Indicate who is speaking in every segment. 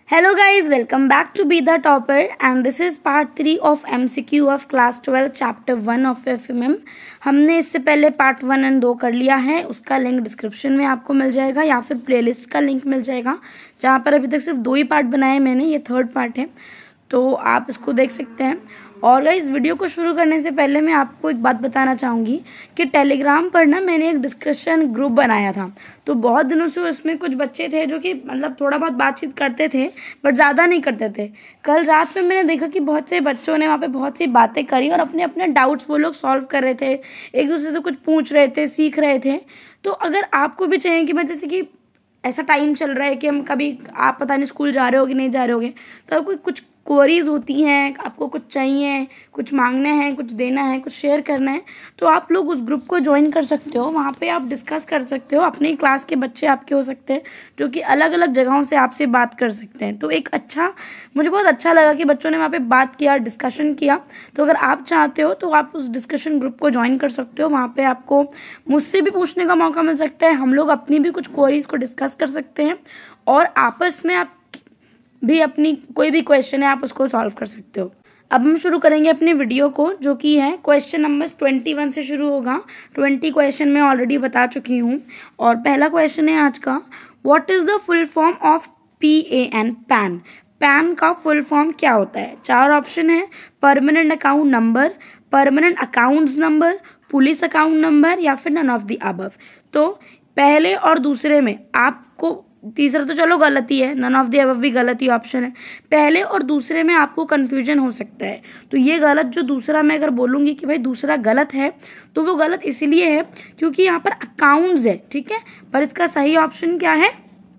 Speaker 1: Hello guys, welcome back to Be the Topper and this is part 3 of MCQ of class 12 chapter 1 of FMM। हमने इससे पहले part 1 और 2 कर लिया है, उसका लिंक डिस्क्रिप्शन में आपको मिल जाएगा या फिर प्लेलिस्ट का लिंक मिल जाएगा, जहाँ पर अभी तक सिर्फ 2 ही पार्ट बनाए मैंने, ये थर्ड पार्ट है तो आप इसको देख सकते हैं। और गाइस वीडियो को शुरू करने से पहले मैं आपको एक बात बताना चाहूँगी कि टेलीग्राम पर ना मैंने एक डिस्कशन ग्रुप बनाया था, तो बहुत दिनों से उसमें कुछ बच्चे थे जो कि मतलब थोड़ा बहुत बातचीत करते थे बट ज़्यादा नहीं करते थे। कल रात में मैंने देखा कि बहुत से बच्चों ने वहाँ पे बहुत सी बातें करी और अपने अपने डाउट्स वो लोग सॉल्व कर रहे थे, एक दूसरे से कुछ पूछ रहे थे, सीख रहे थे। तो अगर आपको भी चाहिए कि मैं जैसे कि ऐसा टाइम चल रहा है कि हम कभी आप पता नहीं स्कूल जा रहे होगे नहीं जा रहे होगे, तो आपको कुछ क्वेरीज होती हैं, आपको कुछ चाहिए, कुछ मांगना है, कुछ देना है, कुछ शेयर करना है, तो आप लोग उस ग्रुप को ज्वाइन कर सकते हो। वहाँ पे आप डिस्कस कर सकते हो, अपनी क्लास के बच्चे आपके हो सकते हैं जो कि अलग अलग जगहों से आपसे बात कर सकते हैं। तो एक मुझे बहुत अच्छा लगा कि बच्चों ने वहाँ पे बात किया, डिस्कशन किया। तो अगर आप चाहते हो तो आप उस डिस्कशन ग्रुप को ज्वाइन कर सकते हो। वहाँ पे आपको मुझसे भी पूछने का मौका मिल सकता है, हम लोग अपनी भी कुछ क्वेरीज को डिस्कस कर सकते हैं और आपस में आप भी अपनी कोई भी क्वेश्चन है आप उसको सॉल्व कर सकते हो। अब हम शुरू करेंगे अपनी वीडियो को, जो कि है क्वेश्चन नंबर 21 से शुरू होगा। 20 क्वेश्चन मैं ऑलरेडी बता चुकी हूँ और पहला क्वेश्चन है आज का, what is the full form of PAN? PAN, PAN का फुल फॉर्म क्या होता है? 4 ऑप्शन है, permanent account number, permanent accounts number, police account number या फिर नन ऑफ द अबव। तो पहले और दूसरे में आपको, तीसरा तो चलो गलत ही है, नन ऑफ द अबव भी गलत ही ऑप्शन है, पहले और दूसरे में आपको कंफ्यूजन हो सकता है। तो ये गलत, जो दूसरा मैं अगर बोलूँगी कि भाई दूसरा गलत है तो वो गलत इसलिए है क्योंकि यहाँ पर अकाउंट्स है, ठीक है, पर इसका सही ऑप्शन क्या है?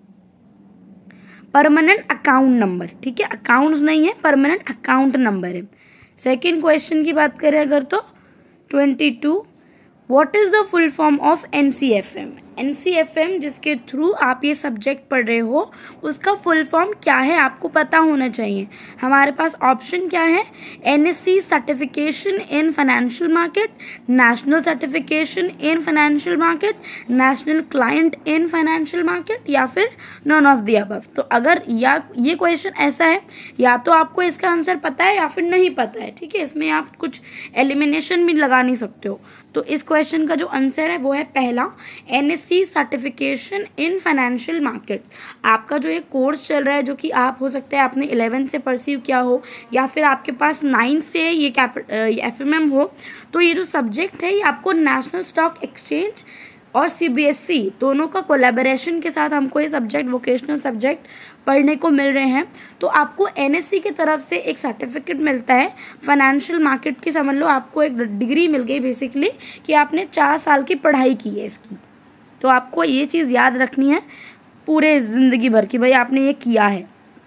Speaker 1: परमानेंट अकाउंट नंबर, ठीक है, अकाउंट्स नहीं है, परमानेंट अकाउंट नंबर है। सेकेंड क्वेश्चन की बात करें अगर तो 22, what is the full form of NCFM? NCFM जिसके थ्रू आप ये सब्जेक्ट पढ़ रहे हो उसका फुल फॉर्म क्या है आपको पता होना चाहिए। हमारे पास ऑप्शन क्या है? NSC certification in financial market, national certification in financial market, national client in financial market या फिर नन ऑफ द अबव। तो अगर ये क्वेश्चन ऐसा है, या तो आपको इसका आंसर पता है या फिर नहीं पता है, ठीक है, इसमें आप कुछ एलिमिनेशन भी लगा नहीं सकते हो। तो इस क्वेश्चन का जो आंसर है वो है पहला, NSC certification in financial markets. आपका जो ये कोर्स चल रहा है, जो कि आप हो सकता है आपने 11 से परस्यू किया हो या फिर आपके पास 9 से ये FMM हो, तो ये जो सब्जेक्ट है ये आपको नेशनल स्टॉक एक्सचेंज और CBSE दोनों का कोलैबोरेशन के साथ हमको ये सब्जेक्ट, वोकेशनल सब्जेक्ट पढ़ने को मिल रहे हैं। तो आपको NSC की तरफ से एक सर्टिफिकेट मिलता है फाइनेंशियल मार्केट की, समझ लो आपको एक डिग्री मिल गई बेसिकली कि आपने 4 साल की पढ़ाई की है इसकी। तो आपको ये चीज़ याद रखनी है पूरे ज़िंदगी भर की, भाई आपने ये किया है।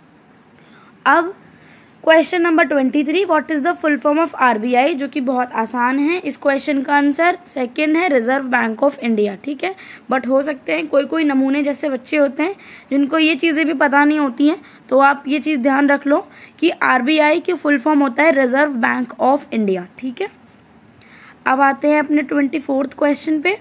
Speaker 1: अब question number 23, what is the full form of RBI? जो कि बहुत आसान है। इस क्वेश्चन का आंसर सेकंड है, रिजर्व बैंक ऑफ इंडिया, ठीक है। बट हो सकते हैं कोई नमूने जैसे बच्चे होते हैं जिनको ये चीज़ें भी पता नहीं होती हैं, तो आप ये चीज़ ध्यान रख लो कि RBI की फुल फॉर्म होता है रिजर्व बैंक ऑफ इंडिया, ठीक है। अब आते हैं अपने 24th क्वेश्चन पे,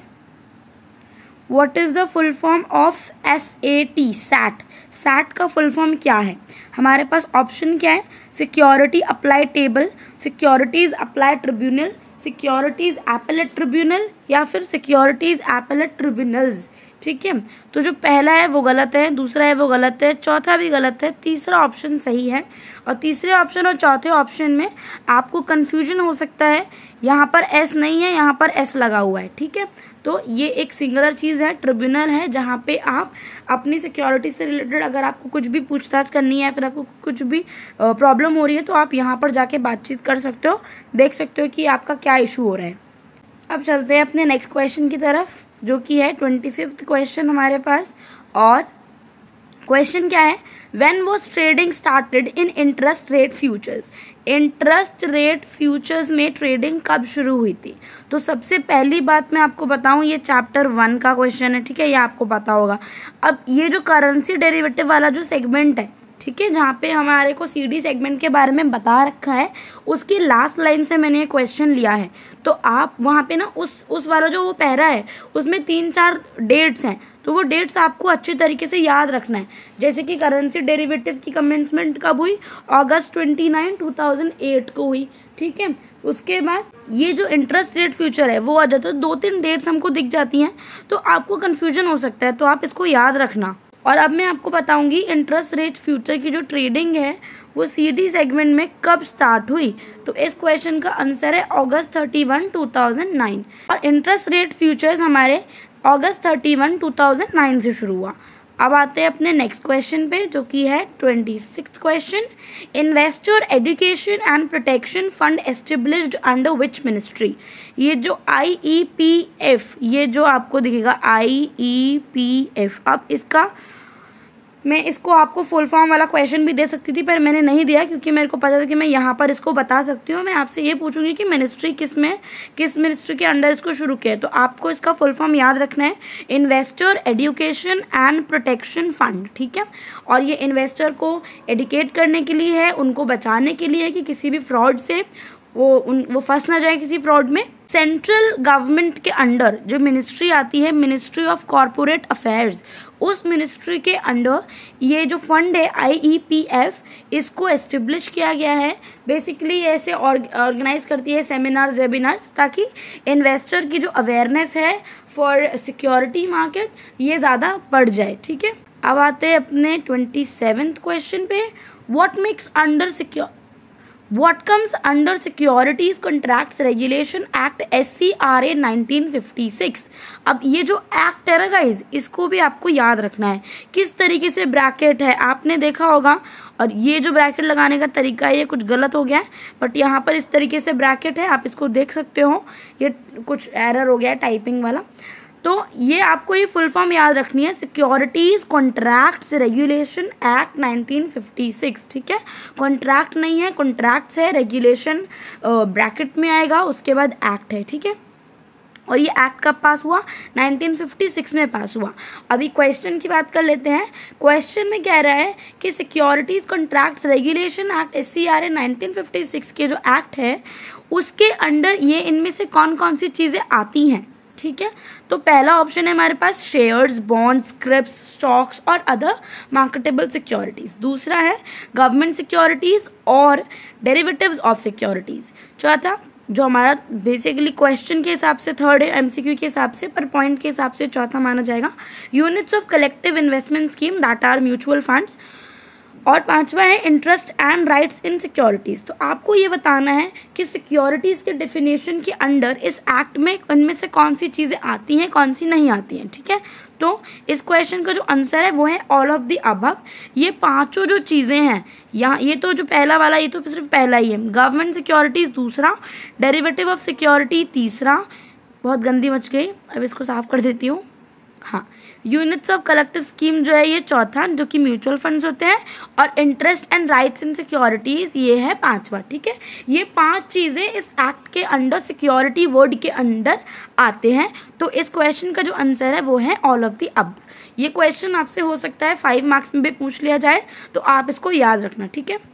Speaker 1: what is the full form of SAT? SAT का फुल फॉर्म क्या है? हमारे पास ऑप्शन क्या है? Security apply table, securities apply tribunal, securities appellate tribunal या फिर सिक्योरिटीज एपेलेट ट्रिब्यूनल्स, ठीक है। तो जो पहला है वो गलत है, दूसरा है वो गलत है, चौथा भी गलत है, तीसरा ऑप्शन सही है। और तीसरे ऑप्शन और चौथे ऑप्शन में आपको कंफ्यूजन हो सकता है, यहाँ पर S नहीं है, यहाँ पर S लगा हुआ है, ठीक है। तो ये एक सिंगुलर चीज़ है, ट्रिब्यूनल है, जहाँ पे आप अपनी सिक्योरिटी से रिलेटेड अगर आपको कुछ भी पूछताछ करनी है, फिर आपको कुछ भी प्रॉब्लम हो रही है, तो आप यहाँ पर जाके बातचीत कर सकते हो, देख सकते हो कि आपका क्या इशू हो रहा है। अब चलते हैं अपने नेक्स्ट क्वेश्चन की तरफ, जो कि है 25th क्वेश्चन हमारे पास। और क्वेश्चन क्या है? When was trading started in interest rate futures? Interest rate futures में ट्रेडिंग कब शुरू हुई थी? तो सबसे पहली बात मैं आपको बताऊं, ये चैप्टर 1 का क्वेश्चन है, ठीक है, ये आपको पता होगा। अब ये जो करेंसी डेरिवेटिव वाला जो सेगमेंट है, ठीक है, जहाँ पे हमारे को CD सेगमेंट के बारे में बता रखा है, उसकी लास्ट लाइन से मैंने ये क्वेश्चन लिया है। तो आप वहाँ पे ना उस वाला जो वो पैरा है उसमें 3-4 डेट्स हैं, तो वो डेट्स आपको अच्छे तरीके से याद रखना है। जैसे कि करेंसी डेरिवेटिव की कमेंसमेंट कब हुई, अगस्त 29, 2008 को हुई। ठीक है, उसके बाद ये जो इंटरेस्ट रेट फ्यूचर है वो आ जाता है, 2-3 डेट्स हमको दिख जाती हैं, तो आपको कंफ्यूजन हो सकता है, तो आप इसको याद रखना। और अब मैं आपको बताऊंगी इंटरेस्ट रेट फ्यूचर की जो ट्रेडिंग है वो CD सेगमेंट में कब स्टार्ट हुई। तो इस क्वेश्चन का आंसर है अगस्त 31, 2009। और इंटरेस्ट रेट फ्यूचर्स हमारे अगस्त 31, 2009 से शुरू हुआ। अब आते हैं अपने नेक्स्ट क्वेश्चन पे, जो कि है 26th question. Investor education and protection fund established under which ministry. ये जो IEPF, ये जो आपको दिखेगा IEPF, अब इसका मैं इसको आपको फुल फॉर्म वाला क्वेश्चन भी दे सकती थी, पर मैंने नहीं दिया क्योंकि मेरे को पता था कि मैं यहाँ पर इसको बता सकती हूँ। मैं आपसे ये पूछूंगी कि मिनिस्ट्री किस मिनिस्ट्री के अंडर इसको शुरू किया है। तो आपको इसका फुल फॉर्म याद रखना है, investor education and protection fund. ठीक है, और ये इन्वेस्टर को एडुकेट करने के लिए है, उनको बचाने के लिए है कि किसी भी फ्रॉड से वो फंस ना जाए किसी फ्रॉड में। सेंट्रल गवर्नमेंट के अंडर जो मिनिस्ट्री आती है, मिनिस्ट्री ऑफ कॉर्पोरेट अफेयर्स, उस मिनिस्ट्री के अंडर ये जो फंड है IEPF, इसको एस्टेब्लिश किया गया है। बेसिकली ऐसे ऑर्गेनाइज करती है सेमिनार्स वेबिनार्स, ताकि इन्वेस्टर की जो अवेयरनेस है फॉर सिक्योरिटी मार्केट ये ज़्यादा बढ़ जाए। ठीक है, अब आते हैं अपने 27th क्वेश्चन पे। What comes under Securities Contracts Regulation Act SCRA 1956। अब ये जो एक्ट है ना गाइज, इसको भी आपको याद रखना है, किस तरीके से ब्रैकेट है आपने देखा होगा। और ये जो ब्रैकेट लगाने का तरीका है ये कुछ गलत हो गया है, बट यहाँ पर इस तरीके से ब्रैकेट है, आप इसको देख सकते हो। ये कुछ एरर हो गया है टाइपिंग वाला, तो ये आपको ये फुल फॉर्म याद रखनी है, सिक्योरिटीज कॉन्ट्रैक्ट्स रेगुलेशन एक्ट 1956। ठीक है, कॉन्ट्रैक्ट नहीं है, कॉन्ट्रैक्ट्स है, रेगुलेशन ब्रैकेट में आएगा, उसके बाद एक्ट है। ठीक है, और ये एक्ट कब पास हुआ, 1956 में पास हुआ। अभी क्वेश्चन की बात कर लेते हैं। क्वेश्चन में कह रहा है कि securities contracts regulation act SCRA 1956 के जो एक्ट है उसके अंडर ये इनमें से कौन कौन सी चीजें आती हैं। ठीक है, तो पहला ऑप्शन है हमारे पास शेयर्स, बॉन्ड्स, स्क्रिप्स, स्टॉक्स और अदर मार्केटेबल सिक्योरिटीज। दूसरा है गवर्नमेंट सिक्योरिटीज और डेरिवेटिव्स ऑफ सिक्योरिटीज। चौथा जो हमारा बेसिकली क्वेश्चन के हिसाब से थर्ड है, MCQ के हिसाब से, पर पॉइंट के हिसाब से चौथा माना जाएगा, units of collective investment scheme that are mutual funds. और पांचवा है interest and rights in securities. तो आपको ये बताना है कि सिक्योरिटीज के डेफिनेशन के अंडर इस एक्ट में उनमें से कौन सी चीजें आती हैं, कौन सी नहीं आती हैं। ठीक है, तो इस क्वेश्चन का जो आंसर है वो है ऑल ऑफ द अबव। ये पांचों जो चीजें हैं यहाँ, ये तो जो पहला वाला ये तो सिर्फ पहला ही है, गवर्नमेंट सिक्योरिटीज दूसरा, डेरिवेटिव ऑफ सिक्योरिटी तीसरा, बहुत गंदी मच गई, अब इसको साफ कर देती हूँ। हाँ, यूनिट्स ऑफ कलेक्टिव स्कीम जो है ये चौथा, जो कि म्यूचुअल फंड्स होते हैं, और interest and rights in securities ये है पांचवा। ठीक है, ये 5 चीजें इस एक्ट के अंडर, सिक्योरिटी वर्ड के अंडर आते हैं। तो इस क्वेश्चन का जो आंसर है वो है ऑल ऑफ द अब। ये क्वेश्चन आपसे हो सकता है 5 मार्क्स में भी पूछ लिया जाए, तो आप इसको याद रखना। ठीक है,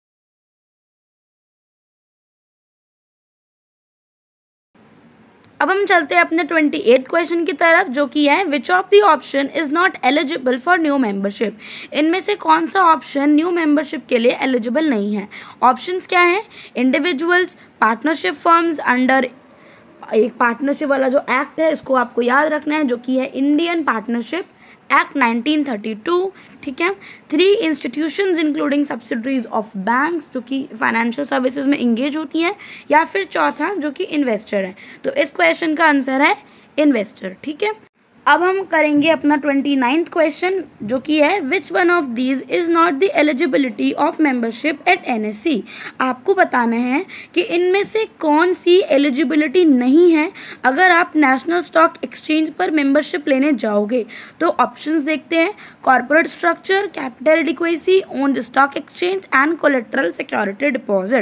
Speaker 1: अब हम चलते हैं अपने 28th क्वेश्चन की तरफ, जो कि है which of the option is not eligible for new membership. इनमें से कौन सा ऑप्शन न्यू मेंबरशिप के लिए एलिजिबल नहीं है। ऑप्शंस क्या हैं, इंडिविजुअल्स, पार्टनरशिप फर्म्स अंडर एक पार्टनरशिप वाला जो एक्ट है इसको आपको याद रखना है, जो कि है इंडियन पार्टनरशिप एक्ट 1932। ठीक है, 3 institutions including subsidiaries of banks जो कि फाइनेंशियल सर्विसेज में इंगेज होती हैं, या फिर चौथा जो कि इन्वेस्टर है। तो इस क्वेश्चन का आंसर है इन्वेस्टर। ठीक है, अब हम करेंगे अपना 29th क्वेश्चन, जो कि है which one of these is not the eligibility of membership at NSE। आपको बताना है कि इनमें से कौन सी एलिजिबिलिटी नहीं है अगर आप नेशनल स्टॉक एक्सचेंज पर मेंबरशिप लेने जाओगे। तो ऑप्शंस देखते हैं, corporate structure, capital adequacy, own the stock exchange and collateral security deposit.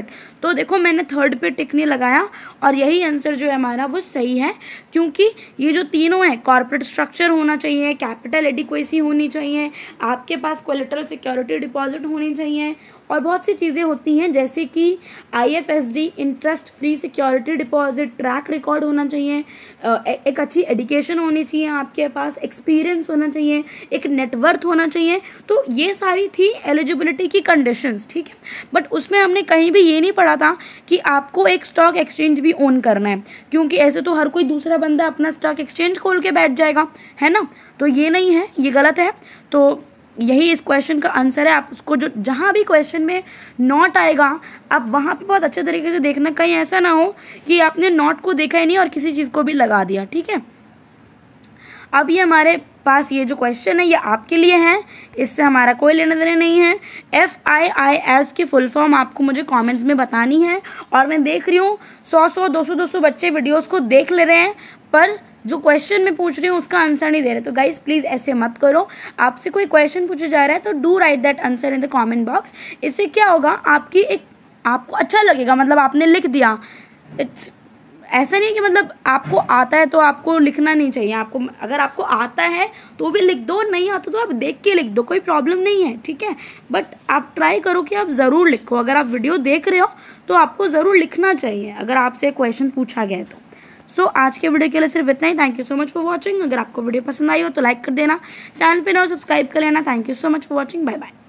Speaker 1: तो देखो मैंने थर्ड पे टिक नहीं लगाया और यही आंसर जो है हमारा वो सही है, क्योंकि ये जो तीनों है, कॉर्पोरेट स्ट्रक्चर होना चाहिए, कैपिटल एडिक्वेसी होनी चाहिए, आपके पास कोलेटरल सिक्योरिटी डिपॉजिट होनी चाहिए, और बहुत सी चीज़ें होती हैं जैसे कि IFSD, interest free security deposit, track record होना चाहिए, एक अच्छी एजुकेशन होनी चाहिए, आपके पास एक्सपीरियंस होना चाहिए, एक नेटवर्थ होना चाहिए। तो ये सारी थी एलिजिबिलिटी की कंडीशंस, ठीक है। बट उसमें हमने कहीं भी ये नहीं पढ़ा था कि आपको एक स्टॉक एक्सचेंज भी ओन करना है, क्योंकि ऐसे तो हर कोई दूसरा बंदा अपना स्टॉक एक्सचेंज खोल के बैठ जाएगा, है ना। तो ये नहीं है, ये गलत है। तो यही इस क्वेश्चन का आंसर है। आप उसको जो जहां भी क्वेश्चन में नॉट आएगा आप वहां पे बहुत अच्छे तरीके से देखना, कहीं ऐसा ना हो कि आपने नॉट को देखा ही नहीं और किसी चीज को भी लगा दिया, ठीक है। अब ये हमारे पास ये जो क्वेश्चन है ये आपके लिए है, इससे हमारा कोई लेना देना नहीं है। FIIS की फुल फॉर्म आपको मुझे कमेंट्स में बतानी है, और मैं देख रही हूँ 100 200 बच्चे वीडियोस को देख ले रहे हैं, पर जो क्वेश्चन मैं पूछ रही हूँ उसका आंसर नहीं दे रहे। तो गाइस प्लीज ऐसे मत करो। आपसे कोई क्वेश्चन पूछा जा रहा है तो do write that answer in the comment box. इससे क्या होगा, आपको अच्छा लगेगा, मतलब आपने लिख दिया। इट्स ऐसा नहीं है कि मतलब आपको आता है तो आपको लिखना नहीं चाहिए। आपको अगर आपको आता है तो भी लिख दो, नहीं आता तो आप देख के लिख दो, कोई प्रॉब्लम नहीं है, ठीक है। बट आप ट्राई करो कि आप ज़रूर लिखो। अगर आप वीडियो देख रहे हो तो आपको ज़रूर लिखना चाहिए अगर आपसे क्वेश्चन पूछा गया है तो। सो आज के वीडियो के लिए सिर्फ इतना ही। Thank you so much for watching. अगर आपको वीडियो पसंद आई हो तो लाइक कर देना, चैनल पे ना सब्सक्राइब कर लेना। Thank you so much for watching, bye bye.